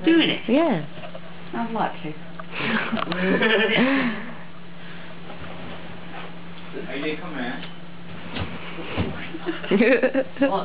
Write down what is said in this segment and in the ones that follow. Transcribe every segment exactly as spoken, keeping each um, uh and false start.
doing it? Yeah. I'd like to. Are you come here? What?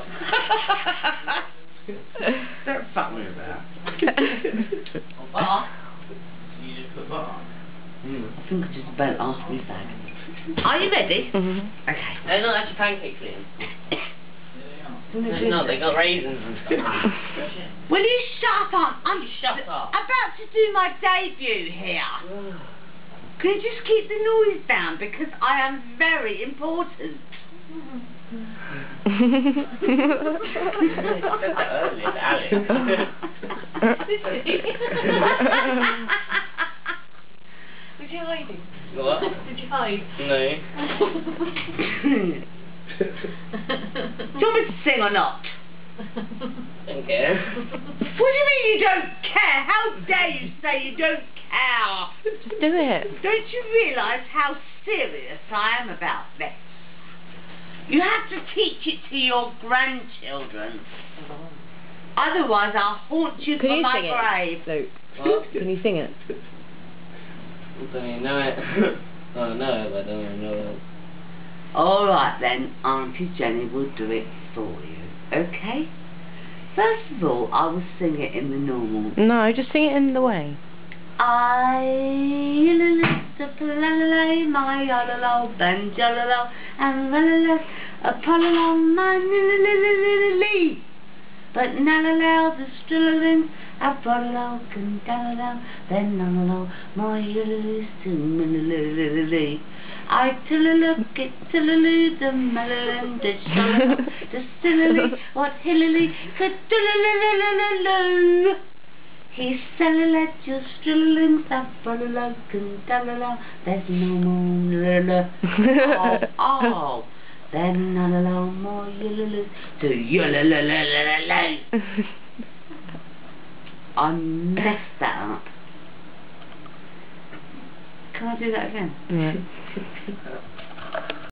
Don't fuck me about. Butter? You just put butter on. Mm. I think I just about asked me back. Are you ready? Mm-hmm. Okay. They're not actually pancakes in. Yeah, No, they got raisins and stuff. Will you shut up? I'm Shut up. about to do my debut here. Can you just keep the noise down because I am very important. Did you hide it? What? Did you hide? No. Do you want me to sing or not? Don't care. What do you mean you don't care? How dare you say you don't care? Just do it. Don't you realise how serious I am about this? You have to teach it to your grandchildren. Otherwise I'll haunt you Can for you my sing grave. it, Luke? What? Can you sing it? I don't even know it. I know it, but I don't even know it. Alright then, Auntie Jenny will do it for you. Okay? First of all, I will sing it in the normal. No, just sing it in the way. I la my yalala, banjo and la a palala, my lily. But nalala, the strilling, a palala, can dalala, then nalala, my lily, lily. I tilalook it, tillaloo, the melon, the shalala, the stillily, what hillily, the dillalalalaloo. He's selling at your strilling, sapalala, dalala, there's no more lala. Oh, oh, then nalala, more yulala, to yulala. I messed that up. Can I do that again? Yeah.